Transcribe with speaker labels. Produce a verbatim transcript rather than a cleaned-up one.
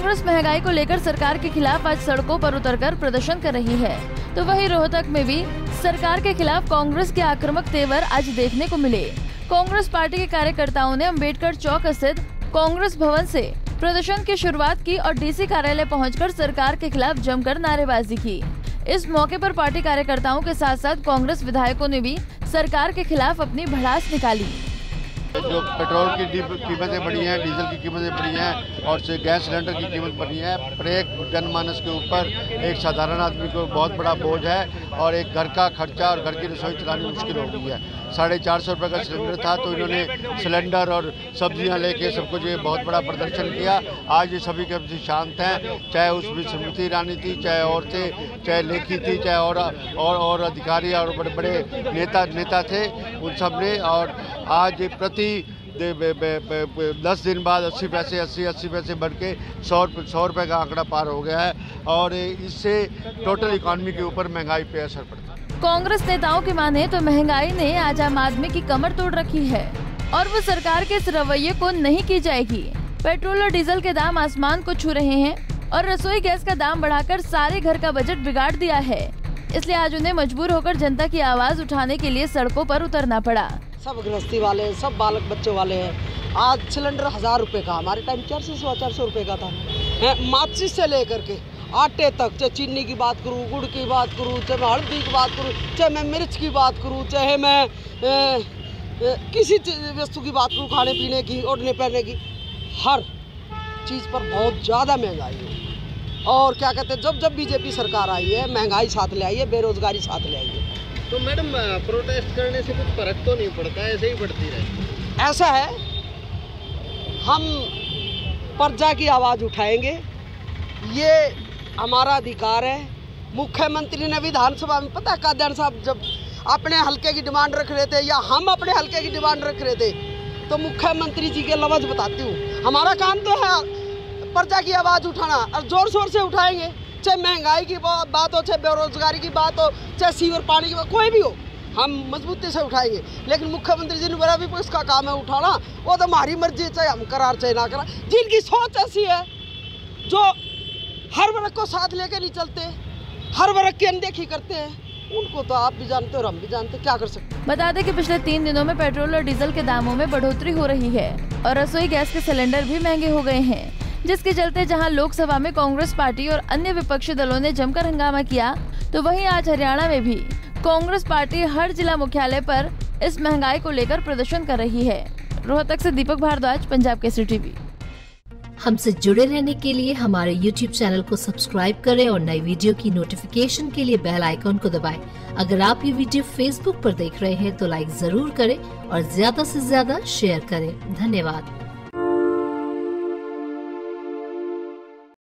Speaker 1: कांग्रेस महंगाई को लेकर सरकार के खिलाफ आज सड़कों पर उतरकर प्रदर्शन कर रही है, तो वहीं रोहतक में भी सरकार के खिलाफ कांग्रेस के आक्रामक तेवर आज देखने को मिले। कांग्रेस पार्टी के कार्यकर्ताओं ने अम्बेडकर चौक स्थित कांग्रेस भवन से प्रदर्शन की शुरुआत की और डीसी कार्यालय पहुंचकर सरकार के खिलाफ जमकर नारेबाजी की। इस मौके पर पार्टी कार्यकर्ताओं के साथ साथ कांग्रेस विधायकों ने भी सरकार के खिलाफ अपनी भड़ास निकाली।
Speaker 2: जो पेट्रोल की कीमतें बढ़ी हैं, डीजल की कीमतें बढ़ी हैं और से गैस सिलेंडर की कीमत बढ़ी है, प्रत्येक जनमानस के ऊपर एक साधारण आदमी को बहुत बड़ा बोझ है और एक घर का खर्चा और घर की रसोई चलानी मुश्किल हो गई है। साढ़े चार सौ रुपये का सिलेंडर था तो इन्होंने सिलेंडर और सब्जियां लेके सब कुछ ये बहुत बड़ा प्रदर्शन किया। आज ये सभी के प्रति शांत हैं, चाहे उसमें स्मृति ईरानी थी, चाहे औरतें, चाहे लेखी थी, चाहे और और, और अधिकारी और बड़े बड़े नेता नेता थे, उन सब ने। और आज प्रति दस दिन बाद अस्सी पैसे अस्सी अस्सी पैसे बढ़ के सौ सौ रुपये का आंकड़ा पार हो गया है और इससे टोटल इकॉनमी के ऊपर महंगाई पे असर पड़ता है।
Speaker 1: कांग्रेस नेताओं की माने तो महंगाई ने आज आम आदमी की कमर तोड़ रखी है और वो सरकार के इस रवैये को नहीं की जाएगी। पेट्रोल और डीजल के दाम आसमान को छू रहे हैं और रसोई गैस का दाम बढ़ाकर सारे घर का बजट बिगाड़ दिया है, इसलिए आज उन्हें मजबूर होकर जनता की आवाज उठाने के लिए सड़कों पर उतरना पड़ा।
Speaker 3: सब गृहस्थी वाले, सब बालक बच्चों वाले हैं। आज सिलेंडर हजार रुपए का, हमारे टाइम चार सौ सवा चार सौ रुपये का था। माचिस से लेकर के आटे तक, चाहे चीनी की बात करूँ, गुड़ की बात करूँ, चाहे मैं हल्दी की बात करूँ, चाहे मैं मिर्च की बात करूँ, चाहे मैं ए, ए, किसी वस्तु की बात करूँ, खाने पीने की, ओढ़ने पहनने की, हर चीज़ पर बहुत ज़्यादा महंगाई है। और क्या कहते हैं, जब जब बीजेपी सरकार आई है महंगाई साथ ले आई है, बेरोजगारी साथ ले आई है।
Speaker 4: तो मैडम प्रोटेस्ट करने से कुछ फर्क तो नहीं पड़ता, ऐसे ही बढ़ती रहे?
Speaker 3: ऐसा है, हम प्रजा की आवाज़ उठाएंगे, ये हमारा अधिकार है। मुख्यमंत्री ने विधानसभा में, पता है कादयान साहब जब अपने हल्के की डिमांड रख रहे थे या हम अपने हल्के की डिमांड रख रहे थे, तो मुख्यमंत्री जी के लफ्ज़ बताती हूँ, हमारा काम तो है प्रजा की आवाज़ उठाना और ज़ोर शोर से उठाएंगे। चाहे महंगाई की बात हो, चाहे बेरोजगारी की बात हो, चाहे सीवर पानी की बात, कोई भी हो, हम मजबूती से उठाएंगे। लेकिन मुख्यमंत्री जी ने बोला भी इसका काम है उठाना, वो तो हमारी मर्जी, चाहे हम करार चाहे ना करा। जिनकी सोच ऐसी है, जो हर वर्ग को साथ लेके नहीं चलते, हर वर्ग की अनदेखी करते हैं, उनको तो आप भी जानते और हम भी जानते, क्या कर सकते।
Speaker 1: बता दें कि पिछले तीन दिनों में पेट्रोल और डीजल के दामों में बढ़ोतरी हो रही है और रसोई गैस के सिलेंडर भी महंगे हो गए हैं, जिसके चलते जहां लोकसभा में कांग्रेस पार्टी और अन्य विपक्षी दलों ने जमकर हंगामा किया, तो वहीं आज हरियाणा में भी कांग्रेस पार्टी हर जिला मुख्यालय पर इस महंगाई को लेकर प्रदर्शन कर रही है। रोहतक से दीपक भारद्वाज, पंजाब केसरी टीवी।
Speaker 5: हमसे जुड़े रहने के लिए हमारे यूट्यूब चैनल को सब्सक्राइब करें और नई वीडियो की नोटिफिकेशन के लिए बेल आइकॉन को दबाएं। अगर आप ये वीडियो फेसबुक पर देख रहे हैं तो लाइक जरूर करें और ज्यादा से ज्यादा शेयर करें। धन्यवाद।